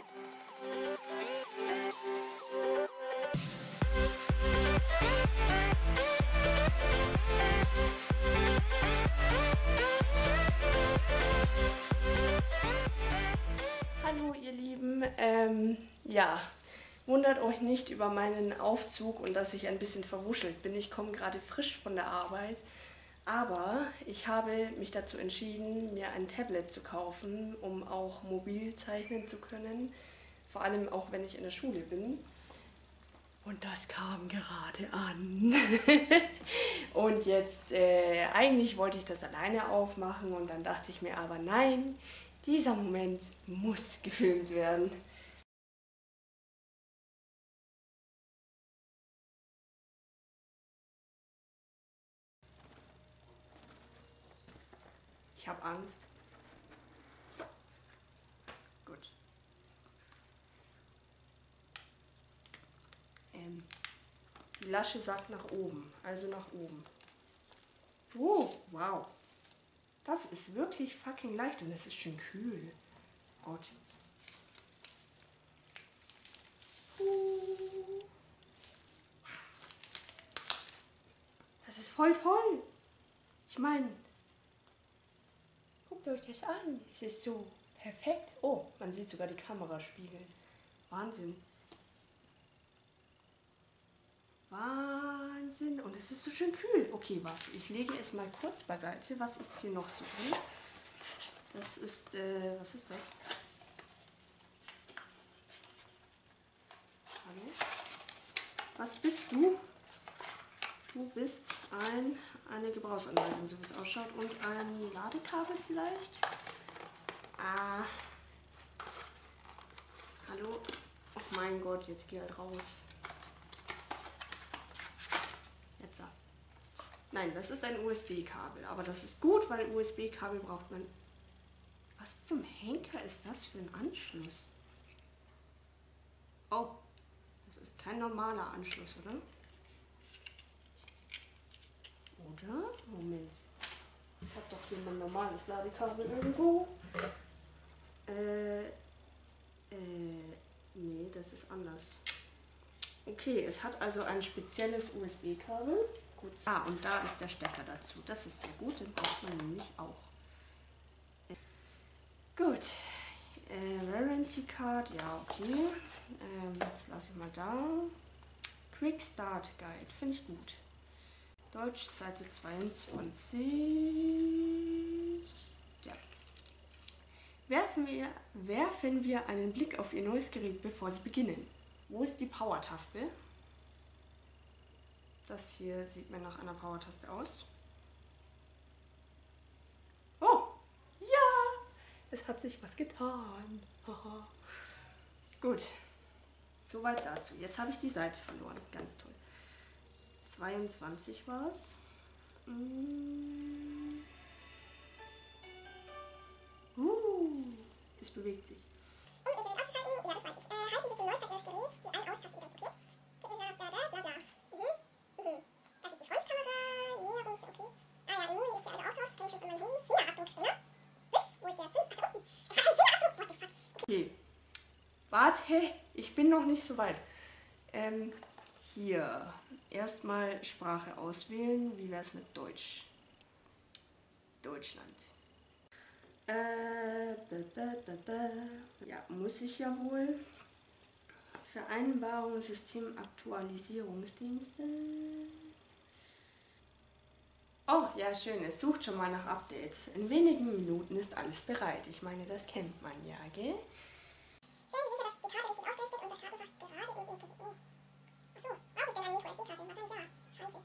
Hallo ihr Lieben, ja, wundert euch nicht über meinen Aufzug und dass ich ein bisschen verwuschelt bin. Ich komme gerade frisch von der Arbeit, aber ich habe mich dazu entschieden, mir ein Tablet zu kaufen, um auch mobil zeichnen zu können, vor allem auch wenn ich in der Schule bin. Und das kam gerade an. Und jetzt, eigentlich wollte ich das alleine aufmachen und dann dachte ich mir aber, nein, dieser Moment muss gefilmt werden. Ich habe Angst. Gut. Die Lasche sagt nach oben, also nach oben. Oh, wow. Das ist wirklich fucking leicht und es ist schön kühl. Gott. Das ist voll toll. Ich meine, guckt euch das an. Es ist so perfekt. Oh, man sieht sogar die Kameraspiegel. Wahnsinn. Wahnsinn. Und es ist so schön kühl. Okay, warte. Ich lege es mal kurz beiseite. Was ist hier noch so drin? Das ist, was ist das? Hallo? Was bist du? Du bist eine Gebrauchsanweisung, so wie es ausschaut. Und ein Ladekabel vielleicht? Ah. Hallo? Oh mein Gott, jetzt geh halt raus. Jetzt. Nein, das ist ein USB-Kabel. Aber das ist gut, weil USB-Kabel braucht man. Was zum Henker ist das für ein Anschluss? Oh, das ist kein normaler Anschluss, oder? Oder? Moment. Ich habe doch hier mein normales Ladekabel irgendwo. Nee, das ist anders. Okay, es hat also ein spezielles USB-Kabel. Gut. Ah, und da ist der Stecker dazu. Das ist sehr gut, den braucht man nämlich auch. Gut. Warranty Card, ja, okay. Das lasse ich mal da. Quick Start Guide, finde ich gut. Deutsch, Seite 22. Ja. Werfen wir einen Blick auf Ihr neues Gerät, bevor Sie beginnen. Wo ist die Power-Taste? Das hier sieht mir nach einer Power-Taste aus. Oh, ja, es hat sich was getan. Haha. Gut, soweit dazu. Jetzt habe ich die Seite verloren. Ganz toll. 22 war es. Es bewegt sich. Um Ihr Gerät auszuschalten, ja, das weiß ich. Halten Sie zum Neustart Ihres Geräts die Ein-Aus-Taste gedrückt, okay? Tippen Sie nach bla bla bla bla. Das ist die Frontkamera, Näherungs, okay. Ah ja, Emuli ist hier also auch drauf, das kann ich schon von meinem Handy. Fingerabdruckscanner. Wo ist der? Ach, da unten. Ich habe einen Fingerabdruck, what the fuck? Okay. Warte, ich bin noch nicht so weit. Hier. Erstmal Sprache auswählen. Wie wäre es mit Deutsch? Deutschland. Ja, muss ich ja wohl. Vereinbarung, System, Aktualisierungsdienste. Oh, ja, schön. Es sucht schon mal nach Updates. In wenigen Minuten ist alles bereit. Ich meine, das kennt man ja, gell? Stellen Sie sicher, dass die Karte richtig aufgerichtet und das Kabelfach gerade in Ihr GPU. Achso, brauche ich denn eine Micro-SD-Karte? Wahrscheinlich ja. Scheiße.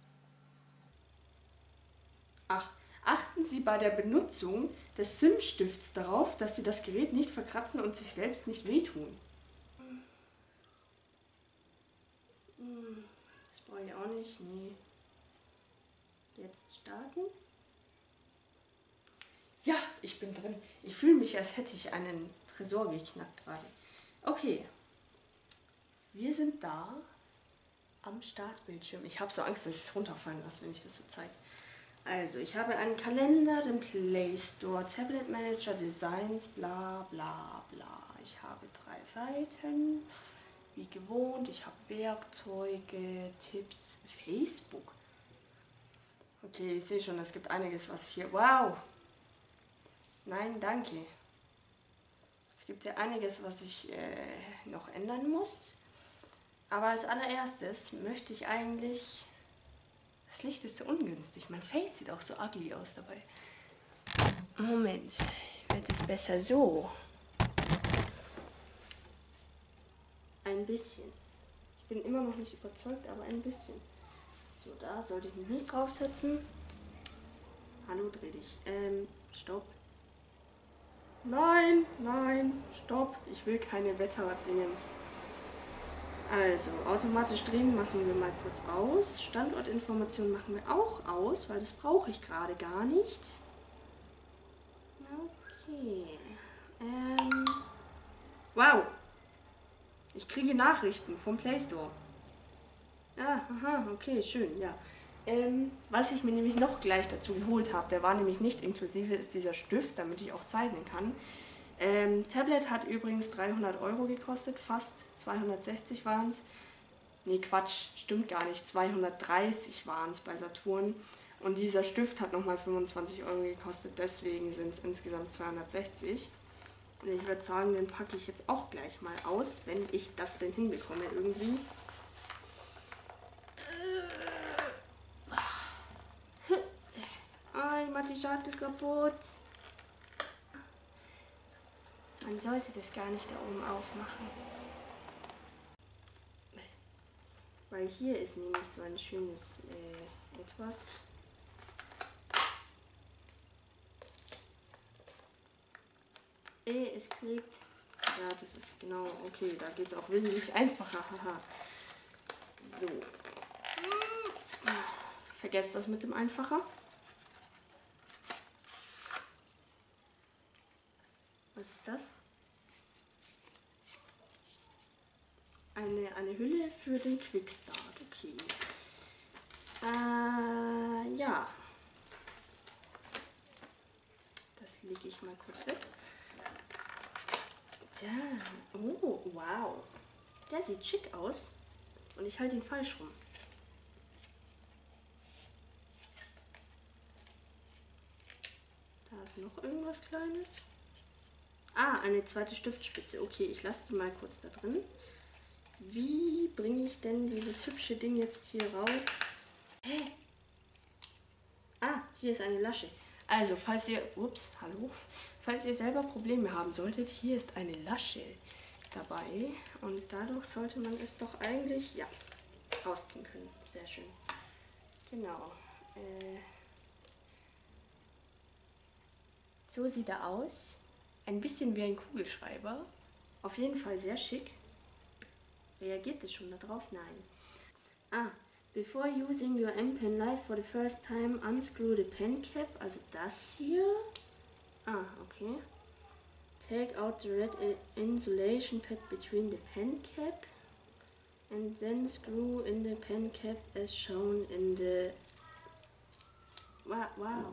Ach, achten Sie bei der Benutzung des SIM-Stifts darauf, dass Sie das Gerät nicht verkratzen und sich selbst nicht wehtun. Das brauche ich auch nicht, nee. Jetzt starten. Ja, ich bin drin. Ich fühle mich, als hätte ich einen Tresor geknackt gerade. Okay. Wir sind da am Startbildschirm. Ich habe so Angst, dass ich es runterfallen lasse, wenn ich das so zeige. Also, ich habe einen Kalender, den Play Store, Tablet Manager, Designs, bla bla bla. ich habe 3 Seiten, wie gewohnt. Ich habe Werkzeuge, Tipps, Facebook. Okay, ich sehe schon, es gibt einiges, was ich hier... Wow! Nein, danke. Es gibt ja einiges, was ich noch ändern muss. Aber als allererstes möchte ich eigentlich... Das Licht ist so ungünstig. Mein Face sieht auch so ugly aus dabei. Moment, wird es besser so? Ein bisschen. Ich bin immer noch nicht überzeugt, aber ein bisschen. So, da sollte ich mich nicht draufsetzen. Hallo, dreh dich. Stopp. Nein, nein, stopp. Ich will keine Wetterdingens. Also, automatisch drehen machen wir mal kurz aus. Standortinformation machen wir auch aus, weil das brauche ich gerade gar nicht. Okay. Wow. Ich kriege Nachrichten vom Play Store. Ja, aha, okay, schön, ja. Was ich mir nämlich noch gleich dazu geholt habe, der war nämlich nicht inklusive, ist dieser Stift, damit ich auch zeichnen kann. Tablet hat übrigens 300 € gekostet, fast 260 waren es. Nee, Quatsch, stimmt gar nicht, 230 waren es bei Saturn. Und dieser Stift hat nochmal 25 € gekostet, deswegen sind es insgesamt 260. Und ich würde sagen, den packe ich jetzt auch gleich mal aus, wenn ich das denn hinbekomme irgendwie. Ich mache die Schachtel kaputt. Man sollte das gar nicht da oben aufmachen. Weil hier ist nämlich so ein schönes etwas. Es klebt. Ja, das ist genau, okay, da geht es auch wesentlich einfacher. Haha. So. Vergesst das mit dem Einfacher. Was ist das? Eine Hülle für den Quickstart, okay. Ja. Das lege ich mal kurz weg. Da. Oh, wow. Der sieht schick aus. Und ich halte ihn falsch rum. Da ist noch irgendwas Kleines. Ah, eine zweite Stiftspitze. Okay, ich lasse die mal kurz da drin. Wie bringe ich denn dieses hübsche Ding jetzt hier raus? Hä? Ah, hier ist eine Lasche. Also, falls ihr... Ups, hallo. Falls ihr selber Probleme haben solltet, hier ist eine Lasche dabei. Und dadurch sollte man es doch eigentlich, ja, rausziehen können. Sehr schön. Genau. So sieht er aus. Ein bisschen wie ein Kugelschreiber. Auf jeden Fall sehr schick. Reagiert es schon darauf? Nein. Ah, before using your M-Pen Live for the first time, unscrew the pen cap. Also das hier. Ah, okay. Take out the red insulation pad between the pen cap. And then screw in the pen cap as shown in the... Wow.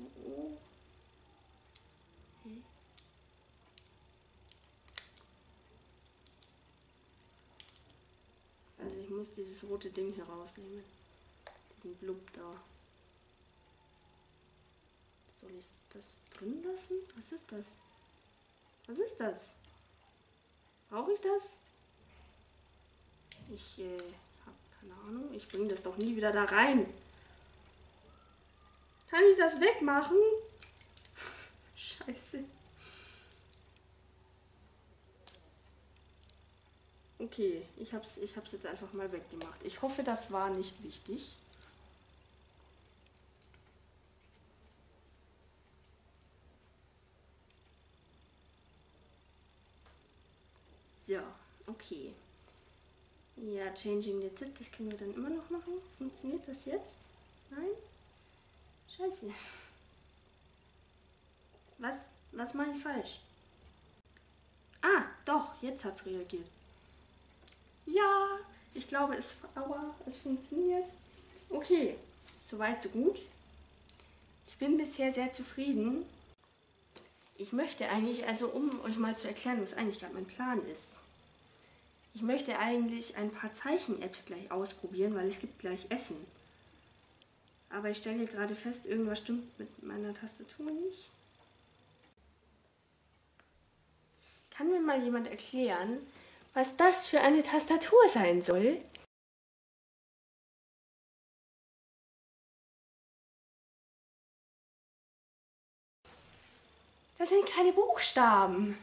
Also ich muss dieses rote Ding hier rausnehmen. Diesen Blub da. Soll ich das drin lassen? Was ist das? Was ist das? Brauche ich das? Ich habe keine Ahnung. Ich bringe das doch nie wieder da rein. Kann ich das wegmachen? Scheiße. Okay, ich hab's jetzt einfach mal weggemacht. Ich hoffe, das war nicht wichtig. So, okay. Ja, changing the tip, das können wir dann immer noch machen. Funktioniert das jetzt? Nein? Scheiße. Was mache ich falsch? Ah, doch, jetzt hat's reagiert. Ja, ich glaube, es funktioniert. Okay, soweit so gut. Ich bin bisher sehr zufrieden. Ich möchte eigentlich, also um euch mal zu erklären, was eigentlich gerade mein Plan ist. Ich möchte eigentlich ein paar Zeichen-Apps gleich ausprobieren, weil es gibt gleich Essen. Aber ich stelle gerade fest, irgendwas stimmt mit meiner Tastatur nicht. Kann mir mal jemand erklären, was das für eine Tastatur sein soll? Das sind keine Buchstaben.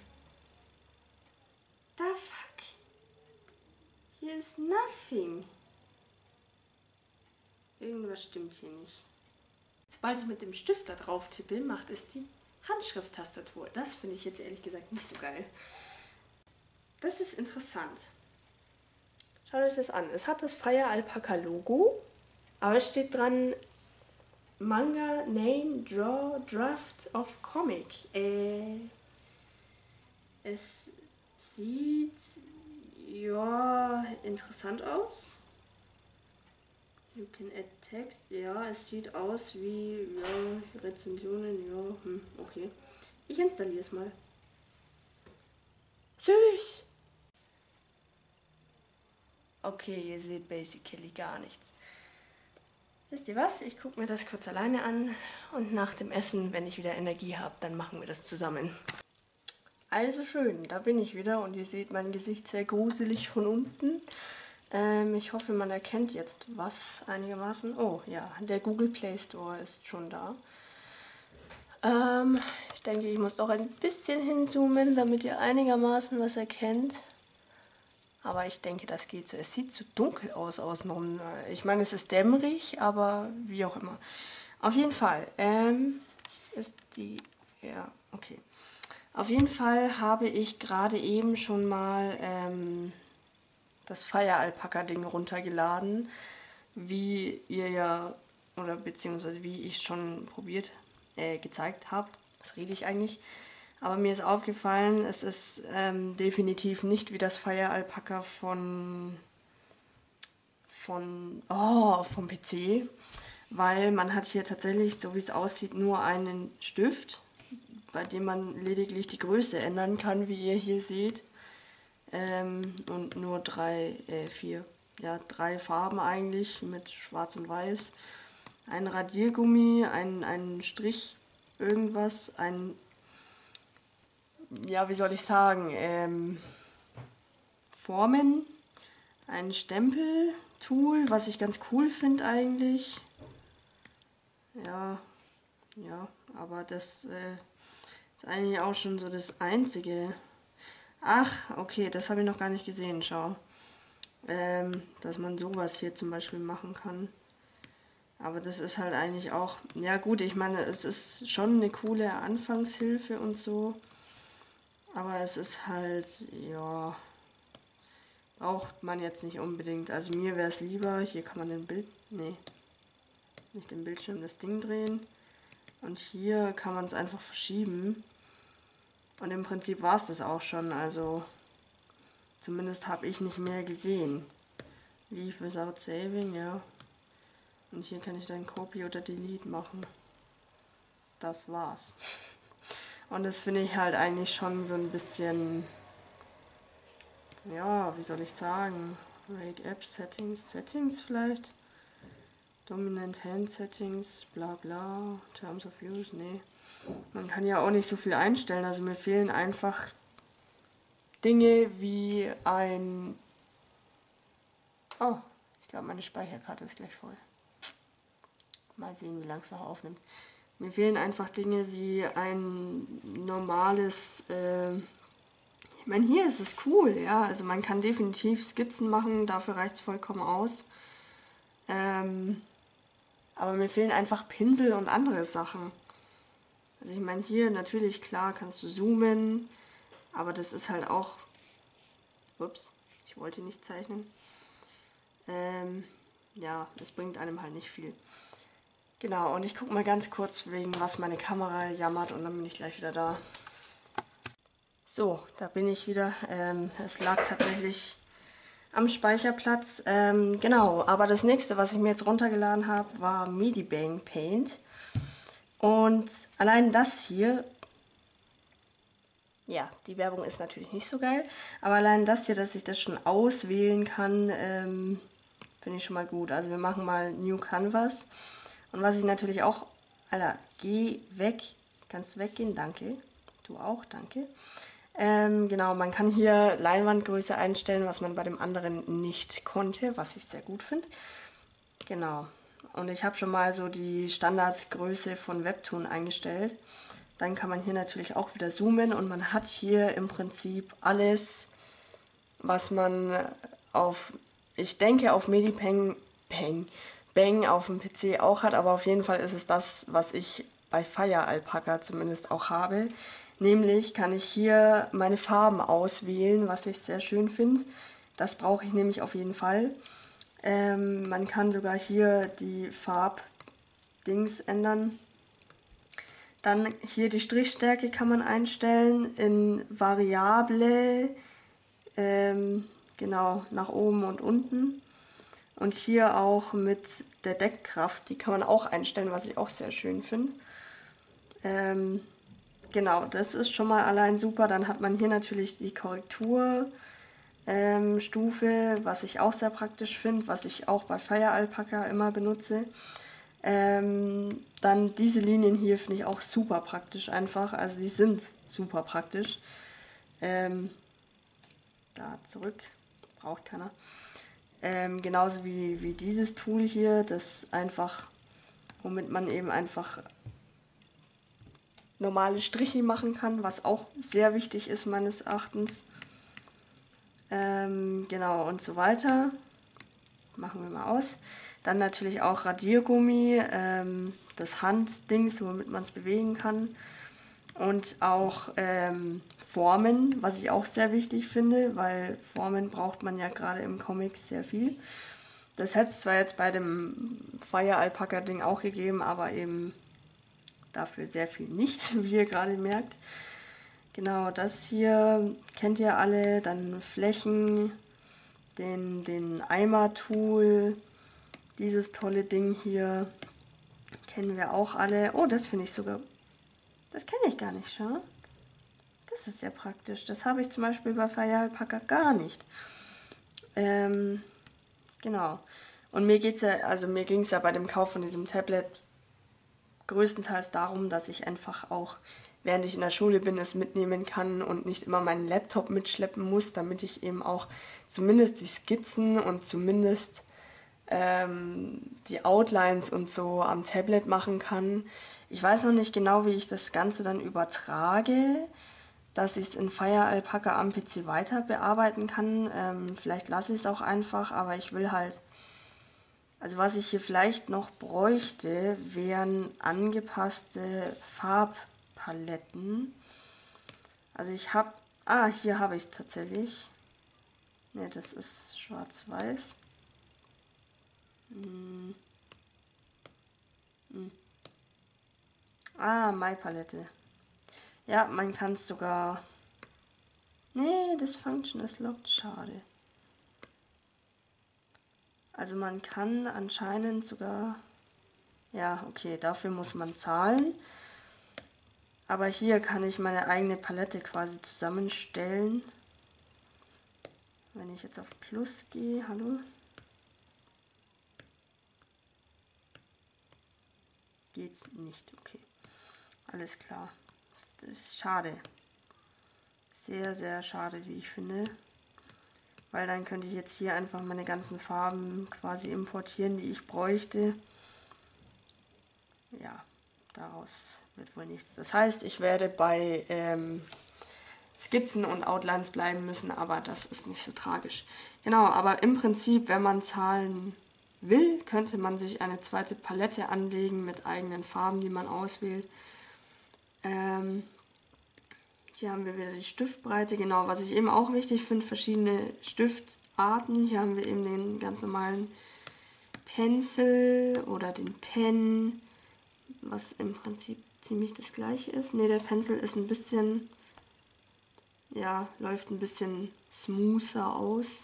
Da fuck. Hier ist nothing. Irgendwas stimmt hier nicht. Sobald ich mit dem Stift da drauf tippe, macht es die Handschrift-Tastatur. Das finde ich jetzt ehrlich gesagt nicht so geil. Das ist interessant. Schaut euch das an. Es hat das Fire Alpaca Logo, aber es steht dran Manga Name Draft of Comic. Es sieht ja interessant aus. You can add text. Ja, es sieht aus wie ja, Rezensionen. Ja, okay. Ich installiere es mal. Süß! Okay, ihr seht basically gar nichts. Wisst ihr was? Ich gucke mir das kurz alleine an und nach dem Essen, wenn ich wieder Energie habe, dann machen wir das zusammen. Also schön, da bin ich wieder und ihr seht mein Gesicht sehr gruselig von unten. Ich hoffe, man erkennt jetzt was einigermaßen. Oh ja, der Google Play Store ist schon da. Ich denke, ich muss doch ein bisschen hinzoomen, damit ihr einigermaßen was erkennt. Aber ich denke, das geht so. Es sieht zu dunkel aus außenrum. Ich meine, es ist dämmerig, aber wie auch immer. Auf jeden Fall ist die... Ja, okay. Auf jeden Fall habe ich gerade eben schon mal das Fire Alpaca Ding runtergeladen, wie ihr ja, oder beziehungsweise wie ich schon gezeigt habe. Was rede ich eigentlich? Aber mir ist aufgefallen, es ist definitiv nicht wie das Fire Alpaca vom PC, weil man hat hier tatsächlich, so wie es aussieht, nur einen Stift, bei dem man lediglich die Größe ändern kann, wie ihr hier seht. Und nur drei Farben eigentlich mit Schwarz und Weiß. Ein Radiergummi, ein Strich, irgendwas, ja, wie soll ich sagen, Formen, ein Stempeltool, was ich ganz cool finde eigentlich. Ja, aber das ist eigentlich auch schon so das Einzige. Ach, okay, das habe ich noch gar nicht gesehen, schau. Dass man sowas hier zum Beispiel machen kann. Aber das ist halt eigentlich auch, ja gut, ich meine, es ist schon eine coole Anfangshilfe und so. Aber es ist halt, ja, braucht man jetzt nicht unbedingt. Also mir wäre es lieber, hier kann man nicht den Bildschirm, das Ding drehen. Und hier kann man es einfach verschieben. Und im Prinzip war es das auch schon, also zumindest habe ich nicht mehr gesehen. Leave without saving, ja. Und hier kann ich dann Copy oder Delete machen. Das war's. Und das finde ich halt eigentlich schon so ein bisschen, ja, wie soll ich sagen, Rate App Settings vielleicht, Dominant Hand Settings, bla bla, Terms of Use, nee. Man kann ja auch nicht so viel einstellen, also mir fehlen einfach Dinge wie ein... Oh, ich glaube meine Speicherkarte ist gleich voll. Mal sehen, wie lange es noch aufnimmt. Mir fehlen einfach Dinge wie ein normales... Ich meine, hier ist es cool, ja, also man kann definitiv Skizzen machen, dafür reicht es vollkommen aus. Aber mir fehlen einfach Pinsel und andere Sachen. Also ich meine, hier natürlich, klar, kannst du zoomen, aber das ist halt auch... Ups, ich wollte nicht zeichnen. Ja, es bringt einem halt nicht viel. Genau, und ich gucke mal ganz kurz, wegen was meine Kamera jammert und dann bin ich gleich wieder da. So, da bin ich wieder. Es lag tatsächlich am Speicherplatz. Genau, aber das nächste, was ich mir jetzt runtergeladen habe, war Medibang Paint. Und allein das hier ja, die Werbung ist natürlich nicht so geil. Aber allein das hier, dass ich das schon auswählen kann, finde ich schon mal gut. Also wir machen mal New Canvas. Und was ich natürlich auch... Alter, geh weg. Kannst du weggehen? Danke. Du auch, danke. Genau, man kann hier Leinwandgröße einstellen, was man bei dem anderen nicht konnte, was ich sehr gut finde. Genau. Und ich habe schon mal so die Standardgröße von Webtoon eingestellt. Dann kann man hier natürlich auch wieder zoomen und man hat hier im Prinzip alles, was man auf, ich denke auf Bang auf dem PC auch hat, aber auf jeden Fall ist es das, was ich bei Fire Alpaca zumindest auch habe. Nämlich kann ich hier meine Farben auswählen, was ich sehr schön finde. Das brauche ich nämlich auf jeden Fall. Man kann sogar hier die Farbdings ändern. Dann hier die Strichstärke kann man einstellen in Variable, genau, nach oben und unten. Und hier auch mit der Deckkraft, die kann man auch einstellen, was ich auch sehr schön finde. Genau, das ist schon mal allein super. Dann hat man hier natürlich die Korrekturstufe, was ich auch sehr praktisch finde, was ich auch bei Fire Alpaca immer benutze. Dann diese Linien hier finde ich auch super praktisch einfach. Also die sind super praktisch. Da zurück, braucht keiner. Genauso wie dieses Tool hier, das einfach, womit man eben einfach normale Striche machen kann, was auch sehr wichtig ist meines Erachtens. Genau, und so weiter. Machen wir mal aus. Dann natürlich auch Radiergummi, das Handdings, womit man es bewegen kann. Und auch Formen, was ich auch sehr wichtig finde, weil Formen braucht man ja gerade im Comic sehr viel. Das hätte es zwar jetzt bei dem Fire Alpaca Ding auch gegeben, aber eben dafür sehr viel nicht, wie ihr gerade merkt. Genau, das hier kennt ihr alle, dann Flächen, den Eimer-Tool, dieses tolle Ding hier kennen wir auch alle. Oh, das finde ich sogar, das kenne ich gar nicht, schau. Das ist sehr praktisch. Das habe ich zum Beispiel bei Fire Alpaca gar nicht. Genau. Und mir geht's ja, also mir ging es ja bei dem Kauf von diesem Tablet größtenteils darum, dass ich einfach auch, während ich in der Schule bin, es mitnehmen kann und nicht immer meinen Laptop mitschleppen muss, damit ich eben auch zumindest die Skizzen und zumindest die Outlines und so am Tablet machen kann. Ich weiß noch nicht genau, wie ich das Ganze dann übertrage, dass ich es in Fire Alpaca am PC weiter bearbeiten kann. Vielleicht lasse ich es auch einfach, aber ich will halt, also was ich hier vielleicht noch bräuchte, wären angepasste Farbpaletten. Also ich habe, hier habe ich es tatsächlich. Ne, das ist schwarz-weiß. Mai-Palette. Ja, man kann es sogar... Nee, das Function ist locked. Schade. Also man kann anscheinend sogar... Ja, okay, dafür muss man zahlen. Aber hier kann ich meine eigene Palette quasi zusammenstellen. Wenn ich jetzt auf Plus gehe, hallo? Geht's nicht, okay. Alles klar. Das ist schade. Sehr, sehr schade, wie ich finde. Weil dann könnte ich jetzt hier einfach meine ganzen Farben quasi importieren, die ich bräuchte. Ja, daraus wird wohl nichts. Das heißt, ich werde bei Skizzen und Outlines bleiben müssen, aber das ist nicht so tragisch. Genau, aber im Prinzip, wenn man zahlen will, könnte man sich eine zweite Palette anlegen mit eigenen Farben, die man auswählt. Hier haben wir wieder die Stiftbreite, genau, was ich eben auch wichtig finde, verschiedene Stiftarten. Hier haben wir eben den ganz normalen Pencil oder den Pen, was im Prinzip ziemlich das gleiche ist. Ne, der Pencil ist ein bisschen, ja, läuft ein bisschen smoother aus.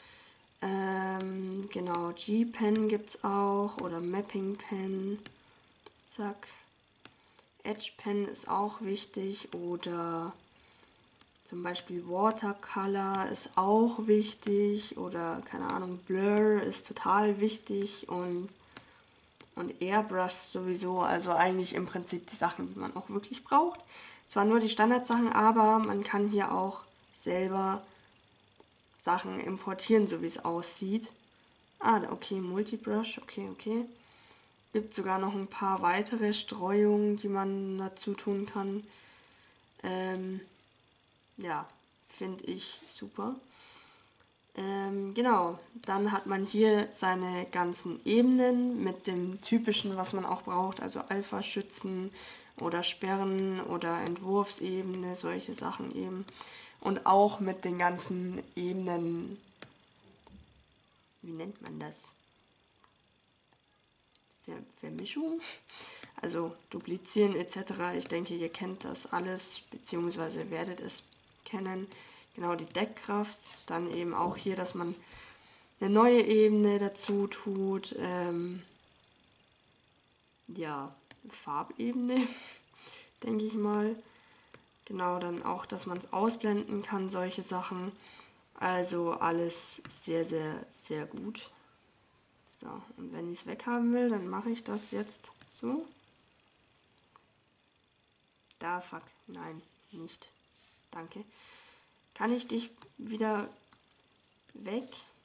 Genau, G-Pen gibt es auch oder Mapping Pen. Zack. Edge Pen ist auch wichtig oder Zum Beispiel Watercolor ist auch wichtig oder keine Ahnung, Blur ist total wichtig und Airbrush sowieso, also eigentlich im Prinzip die Sachen, die man auch wirklich braucht. Zwar nur die Standardsachen, aber man kann hier auch selber Sachen importieren, so wie es aussieht. Ah, okay, Multibrush, okay. Gibt sogar noch ein paar weitere Streuungen, die man dazu tun kann. Ja, finde ich super. Genau, dann hat man hier seine ganzen Ebenen mit dem typischen, was man auch braucht, also Alpha-Schützen oder Sperren oder Entwurfsebene, solche Sachen eben. Und auch mit den ganzen Ebenen, wie nennt man das? Vermischung? Also duplizieren etc. Ich denke, ihr kennt das alles, beziehungsweise werdet es kennen. Genau, die Deckkraft. Dann eben auch hier, dass man eine neue Ebene dazu tut. Ja, Farbebene, denke ich mal. Genau, dann auch, dass man es ausblenden kann, solche Sachen. Also alles sehr, sehr, sehr gut. So, und wenn ich es weghaben will, dann mache ich das jetzt so. Da, fuck, nein, nicht. Danke. Kann ich dich wieder weg?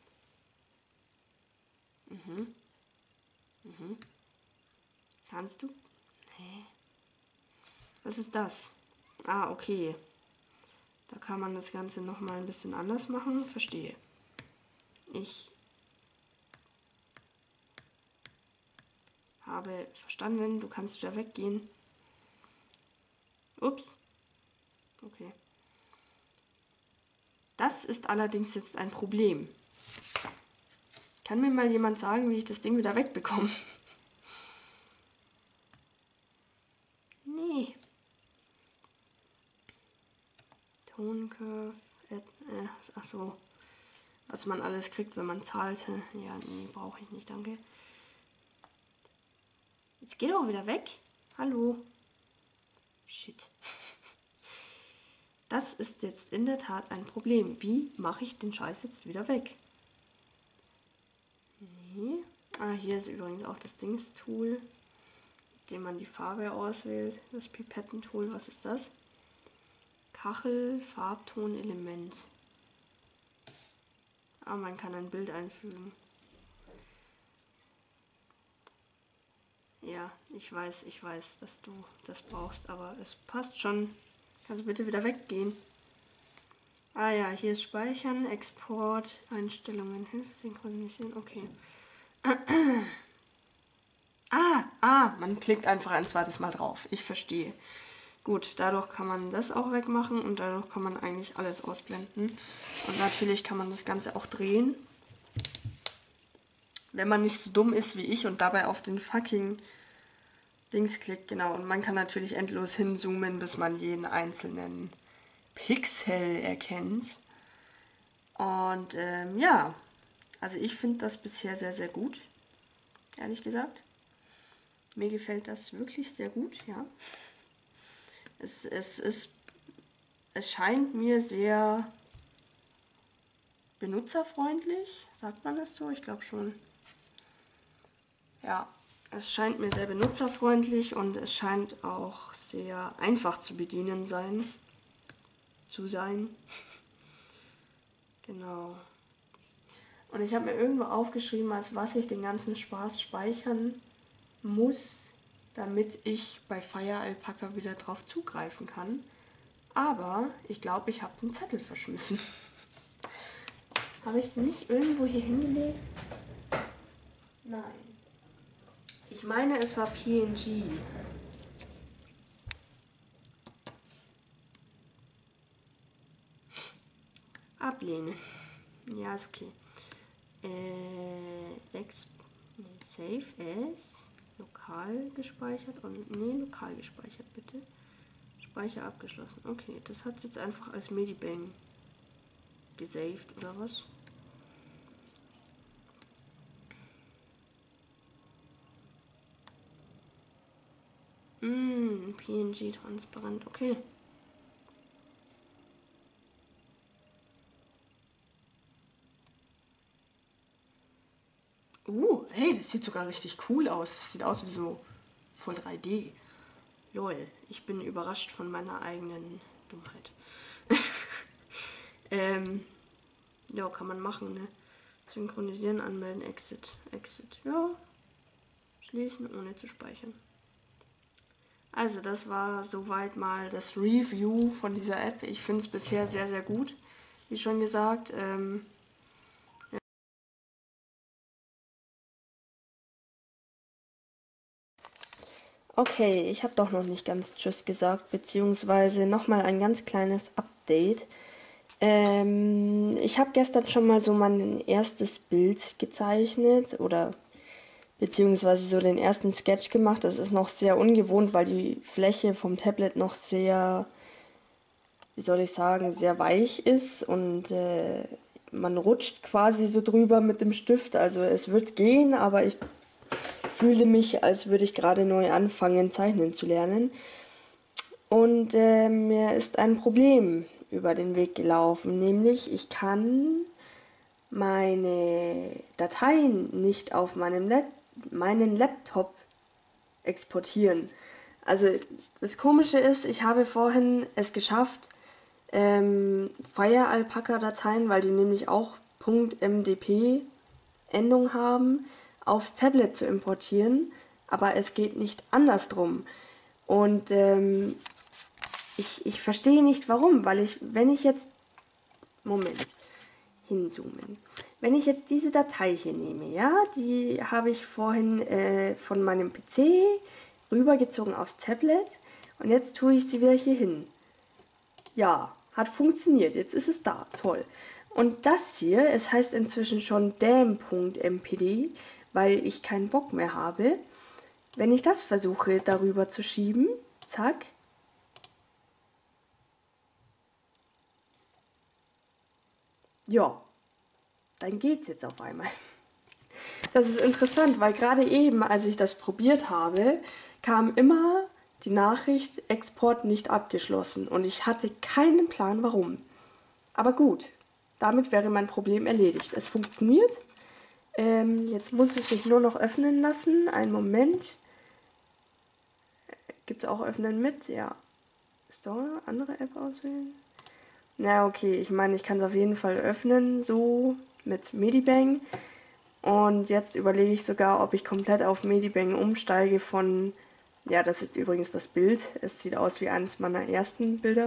Kannst du? Nee. Was ist das? Ah, okay. Da kann man das Ganze nochmal ein bisschen anders machen. Verstehe. Ich habe verstanden, du kannst wieder weggehen. Ups. Okay. Das ist allerdings jetzt ein Problem. Kann mir mal jemand sagen, wie ich das Ding wieder wegbekomme? Nee. Toncurve. Ach so. Was man alles kriegt, wenn man zahlte. Ja, nee, brauche ich nicht, danke. Jetzt geh doch wieder weg. Hallo. Shit. Das ist jetzt in der Tat ein Problem. Wie mache ich den Scheiß jetzt wieder weg? Nee. Ah, hier ist übrigens auch das Dings-Tool, mit dem man die Farbe auswählt. Das Pipetten-Tool, was ist das? Kachel, Farbton, Element. Ah, man kann ein Bild einfügen. Ja, ich weiß, dass du das brauchst, aber es passt schon. Kannst du bitte wieder weggehen? Ah ja, hier ist Speichern, Export, Einstellungen, Hilfe synchronisieren, okay. Man klickt einfach ein zweites Mal drauf. Ich verstehe. Gut, dadurch kann man das auch wegmachen und dadurch kann man eigentlich alles ausblenden. Und natürlich kann man das Ganze auch drehen. Wenn man nicht so dumm ist wie ich und dabei auf den fucking Dings klickt, genau. Und man kann natürlich endlos hinzoomen, bis man jeden einzelnen Pixel erkennt. Und ja, also ich finde das bisher sehr, sehr gut, ehrlich gesagt. Mir gefällt das wirklich sehr gut, ja. Es scheint mir sehr benutzerfreundlich, sagt man das so? Ich glaube schon. Ja, es scheint mir sehr benutzerfreundlich und es scheint auch sehr einfach zu bedienen zu sein. Genau. Und ich habe mir irgendwo aufgeschrieben, als was ich den ganzen Spaß speichern muss, damit ich bei Fire Alpaca wieder drauf zugreifen kann. Aber ich glaube, ich habe den Zettel verschmissen. Habe ich den nicht irgendwo hier hingelegt? Nein. Ich meine, es war PNG. Ablehnen. Ja, ist okay. Save as. Lokal gespeichert und. Nee, lokal gespeichert, bitte. Speicher abgeschlossen. Okay, das hat es jetzt einfach als Medibang gesaved, oder was? PNG transparent, okay. Hey, das sieht sogar richtig cool aus. Das sieht aus wie so voll 3D. Lol, ich bin überrascht von meiner eigenen Dummheit. Ja, kann man machen, ne? Synchronisieren, anmelden, Exit. Exit, ja. Schließen, ohne zu speichern. Also das war soweit mal das Review von dieser App. Ich finde es bisher sehr, sehr gut, wie schon gesagt. Okay, ich habe doch noch nicht ganz Tschüss gesagt, beziehungsweise nochmal ein ganz kleines Update. Ich habe gestern schon mal so mein erstes Bild gezeichnet oder beziehungsweise so den ersten Sketch gemacht. Das ist noch sehr ungewohnt, weil die Fläche vom Tablet noch sehr, wie soll ich sagen, sehr weich ist und man rutscht quasi so drüber mit dem Stift. Also es wird gehen, aber ich fühle mich, als würde ich gerade neu anfangen, zeichnen zu lernen. Und mir ist ein Problem über den Weg gelaufen, nämlich ich kann meine Dateien nicht auf meinen Laptop exportieren. Also das Komische ist, ich habe vorhin es geschafft, Fire Alpaca Dateien, weil die nämlich auch .mdp Endung haben, aufs Tablet zu importieren, aber es geht nicht andersrum. Und ich verstehe nicht warum, weil wenn ich jetzt, Moment, hinzoomen. Wenn ich jetzt diese Datei hier nehme, ja, die habe ich vorhin von meinem PC rübergezogen aufs Tablet und jetzt tue ich sie wieder hier hin. Ja, hat funktioniert, jetzt ist es da, toll. Und das hier, es heißt inzwischen schon damn.mpd, weil ich keinen Bock mehr habe. Wenn ich das versuche darüber zu schieben, zack, ja, dann geht's jetzt auf einmal. Das ist interessant, weil gerade eben, als ich das probiert habe, kam immer die Nachricht, Export nicht abgeschlossen. Und ich hatte keinen Plan, warum. Aber gut, damit wäre mein Problem erledigt. Es funktioniert. Jetzt muss es sich nur noch öffnen lassen. Einen Moment. Gibt es auch Öffnen mit? Ja. Store, andere App auswählen. Na okay, ich meine, ich kann es auf jeden Fall öffnen, so mit Medibang. Und jetzt überlege ich sogar, ob ich komplett auf Medibang umsteige von, ja, das ist übrigens das Bild. Es sieht aus wie eines meiner ersten Bilder.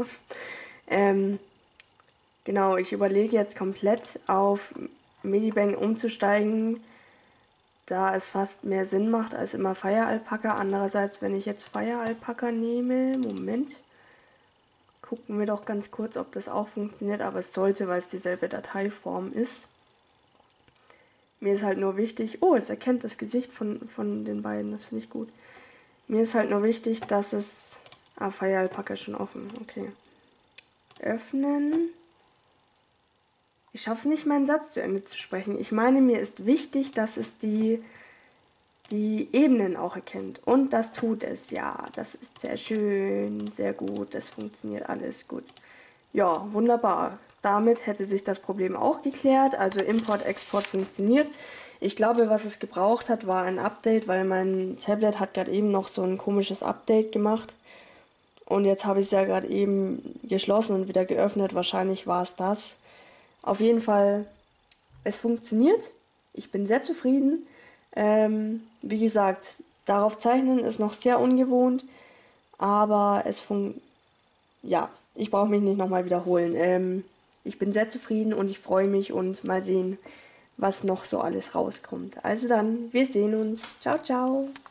Genau, ich überlege jetzt komplett auf Medibang umzusteigen, da es fast mehr Sinn macht als immer Fire Alpaca. Andererseits, wenn ich jetzt Fire Alpaca nehme, Moment, gucken wir doch ganz kurz, ob das auch funktioniert, aber es sollte, weil es dieselbe Dateiform ist. Mir ist halt nur wichtig, oh, es erkennt das Gesicht von den beiden, das finde ich gut. Mir ist halt nur wichtig, dass es, Fire Alpaca ist schon offen, okay. Öffnen. Ich schaffe es nicht, meinen Satz zu Ende zu sprechen. Ich meine, mir ist wichtig, dass es die Ebenen auch erkennt. Und das tut es, ja. Das ist sehr schön, sehr gut. Das funktioniert alles gut. Ja, wunderbar. Damit hätte sich das Problem auch geklärt. Also Import, Export funktioniert. Ich glaube, was es gebraucht hat, war ein Update, weil mein Tablet hat gerade eben noch so ein komisches Update gemacht. Und jetzt habe ich es ja gerade eben geschlossen und wieder geöffnet. Wahrscheinlich war es das. Auf jeden Fall, es funktioniert. Ich bin sehr zufrieden. Wie gesagt, darauf zeichnen ist noch sehr ungewohnt, aber ja, ich brauche mich nicht nochmal wiederholen. Ich bin sehr zufrieden und ich freue mich und mal sehen, was noch so alles rauskommt. Also dann, wir sehen uns. Ciao, ciao.